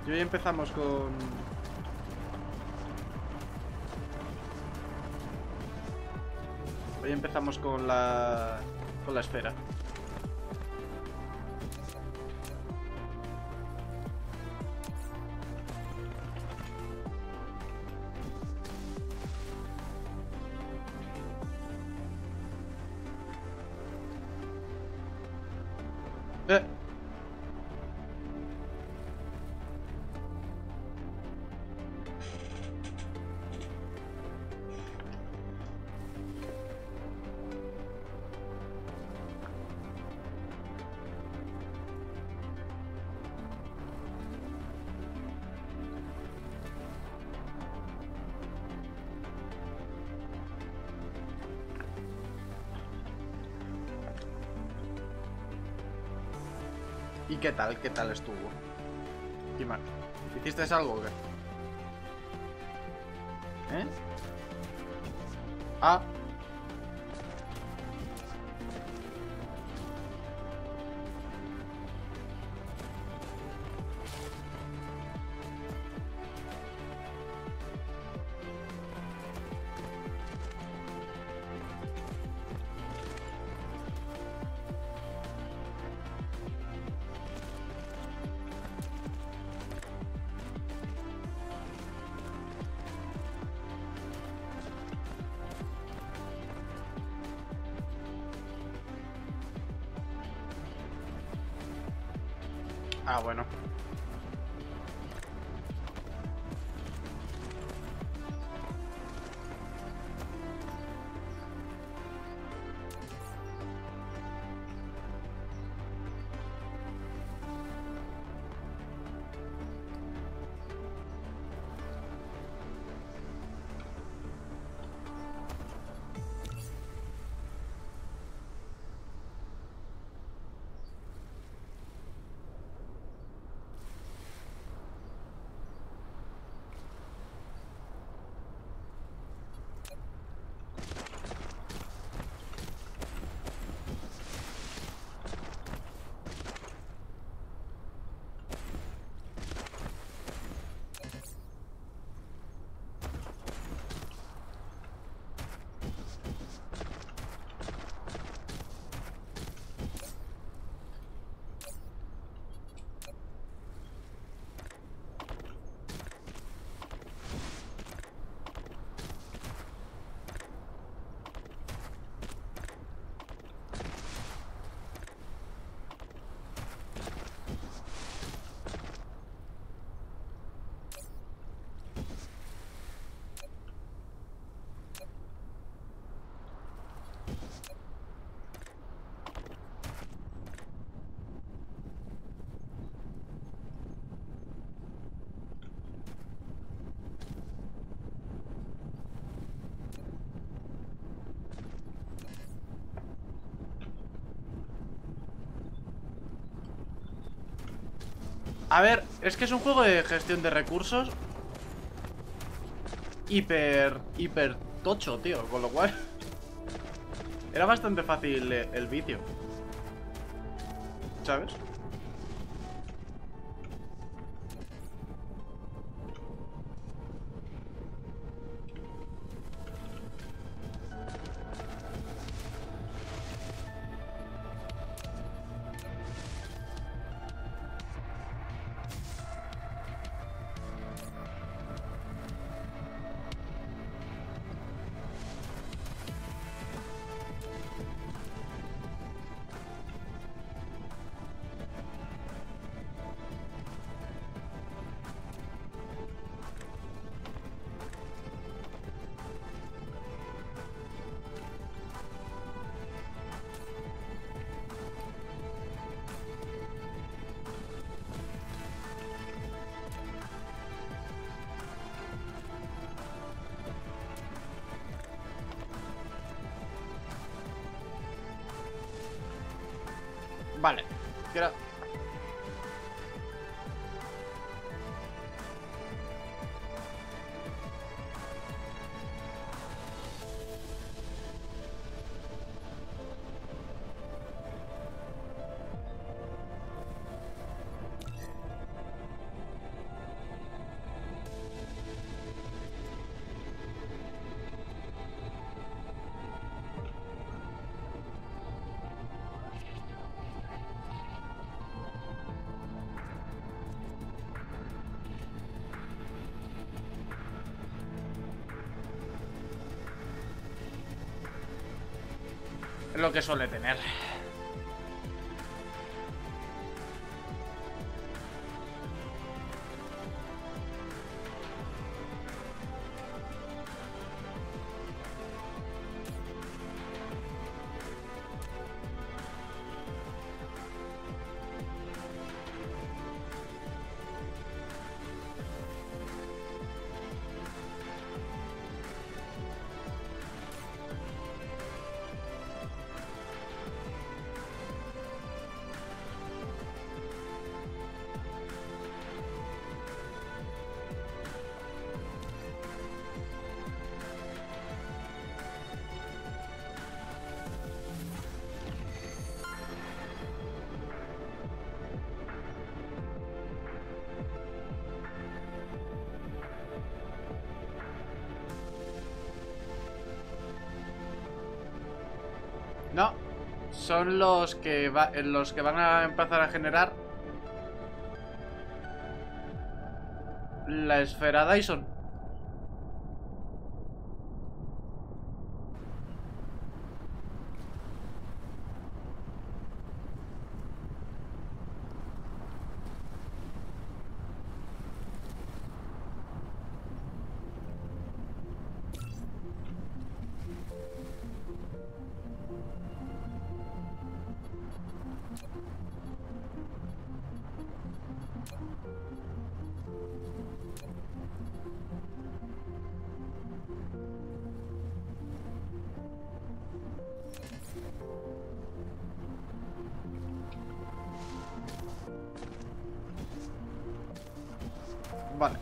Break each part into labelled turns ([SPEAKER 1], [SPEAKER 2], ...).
[SPEAKER 1] Y hoy empezamos con... Hoy empezamos con la... Con la esfera. ¡Eh! ¿Y qué tal? ¿Qué tal estuvo? Kimar, ¿hiciste algo o qué? ¿Eh? Ah. Ah, bueno. A ver, es que es un juego de gestión de recursos hiper tocho, tío. Con lo cual era bastante fácil el vicio, ¿sabes? Vale. Es lo que suele tener. No, son los que van a empezar a generar la esfera Dyson. Vale.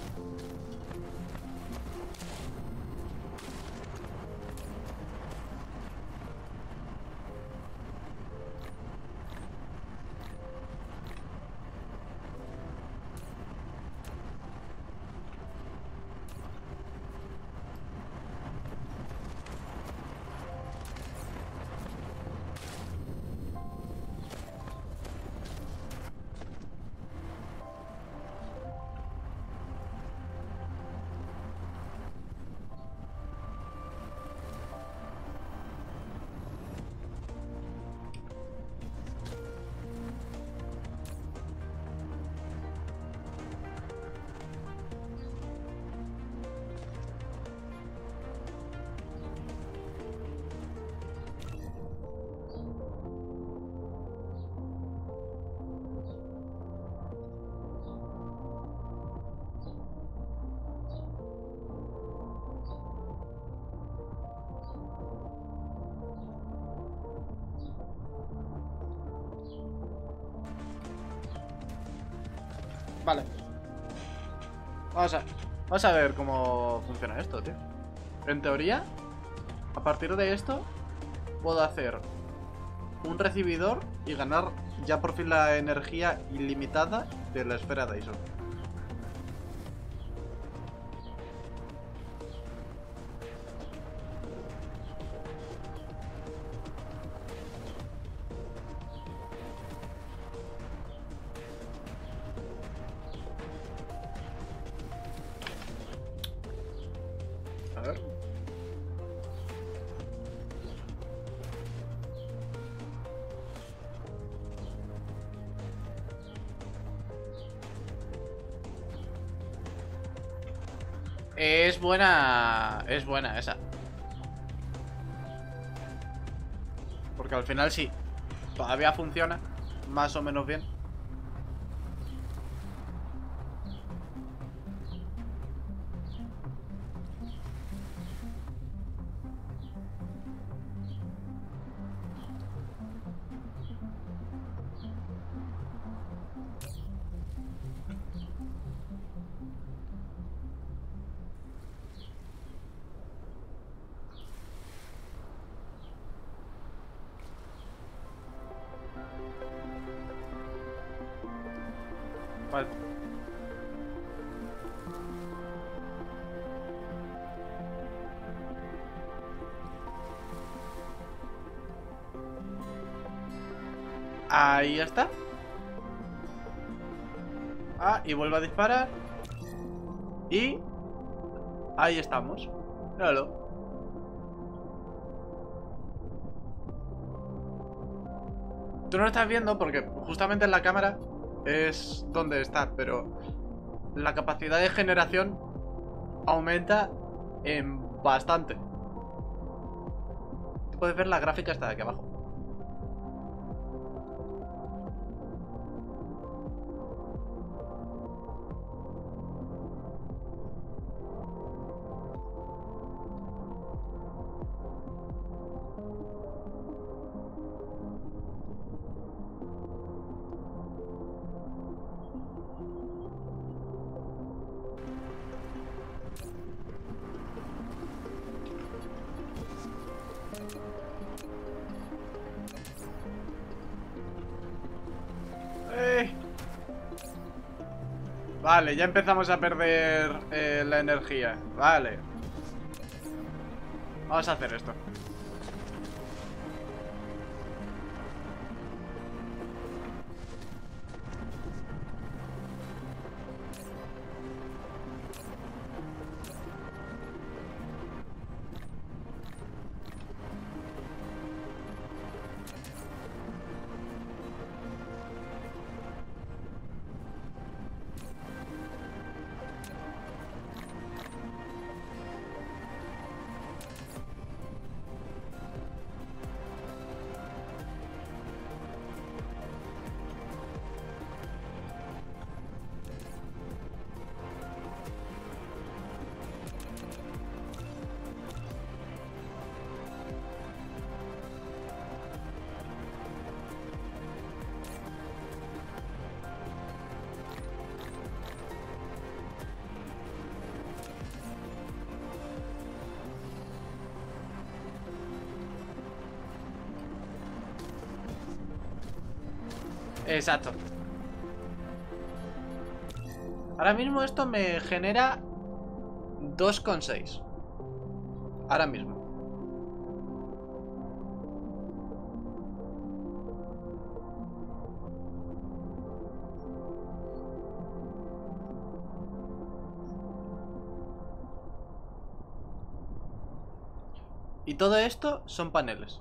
[SPEAKER 1] Vale. Vamos a ver cómo funciona esto, tío. En teoría, a partir de esto, puedo hacer un recibidor y ganar ya por fin la energía ilimitada de la esfera Dyson. A ver. Es buena esa. Porque al final sí, todavía funciona más o menos bien. Vale. Ahí está. Ah, y vuelve a disparar. Y ahí estamos. Míralo. Tú no lo estás viendo porque justamente en la cámara es donde está, pero la capacidad de generación aumenta en bastante. Tú puedes ver la gráfica hasta de aquí abajo. ¡Ey! Vale, ya empezamos a perder la energía. Vale. Vamos a hacer esto. Exacto. Ahora mismo esto me genera 2,6. Ahora mismo. Y todo esto son paneles.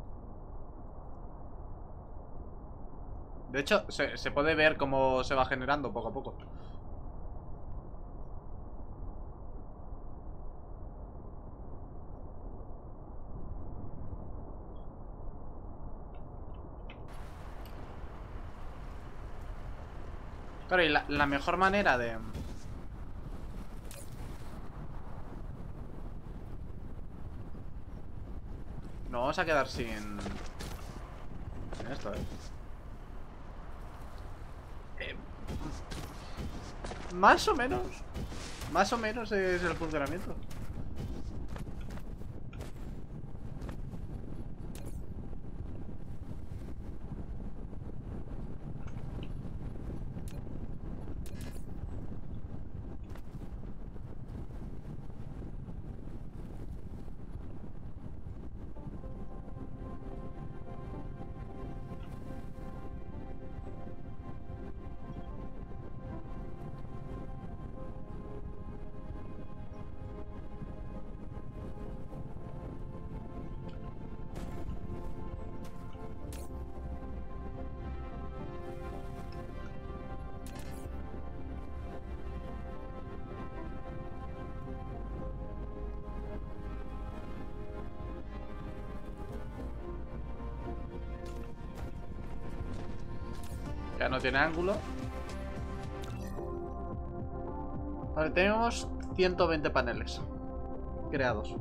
[SPEAKER 1] De hecho, se puede ver cómo se va generando poco a poco. Claro, y la mejor manera de... Nos vamos a quedar sin esto, Más o menos. Más o menos es el funcionamiento. Ya no tiene ángulo. Vale, tenemos 120 paneles creados.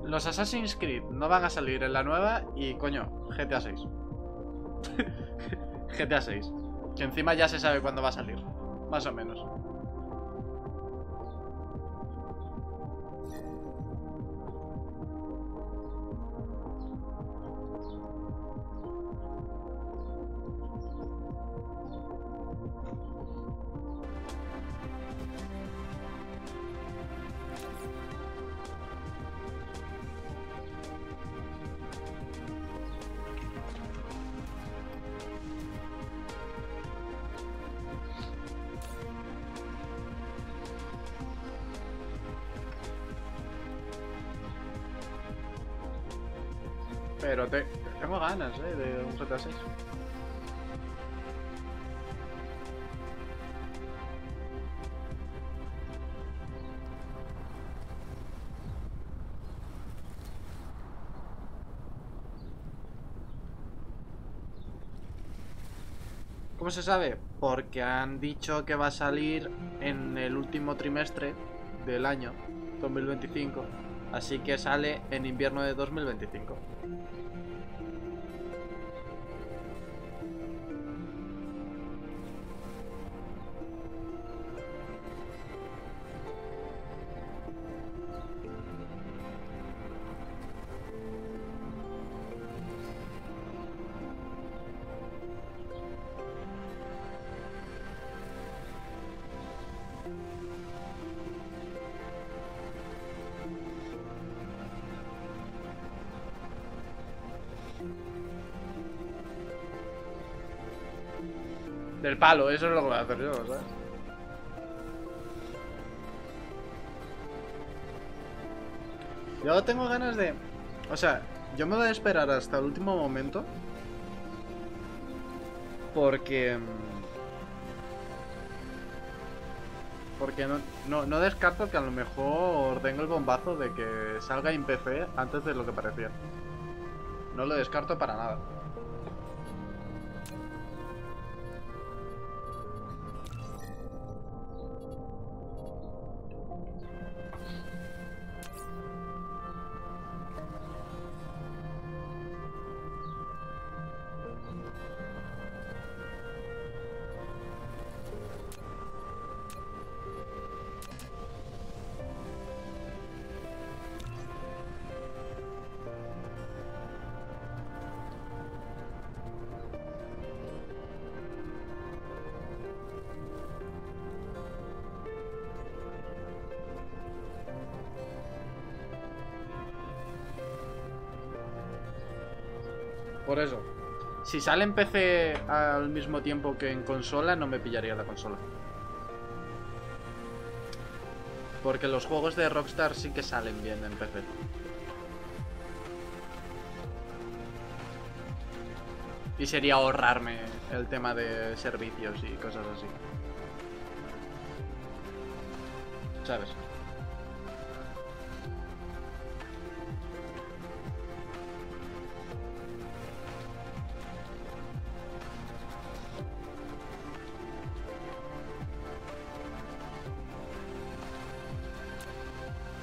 [SPEAKER 1] Los Assassin's Creed no van a salir en la nueva y, coño, GTA 6. GTA 6. Que encima ya se sabe cuándo va a salir. Más o menos. Pero tengo ganas, de un GTA 6. ¿Cómo se sabe? Porque han dicho que va a salir en el último trimestre del año 2025. Así que sale en invierno de 2025. Del palo, eso es lo que voy a hacer yo, ¿sabes? Yo tengo ganas de... O sea, yo me voy a esperar hasta el último momento. Porque... Porque no descarto que a lo mejor tenga el bombazo de que salga en PC antes de lo que parecía. No lo descarto para nada. Por eso, si sale en PC al mismo tiempo que en consola, no me pillaría la consola. Porque los juegos de Rockstar sí que salen bien en PC. Y sería ahorrarme el tema de servicios y cosas así. ¿Sabes?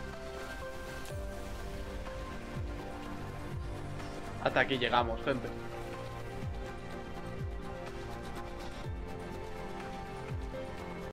[SPEAKER 1] Hasta aquí llegamos, gente.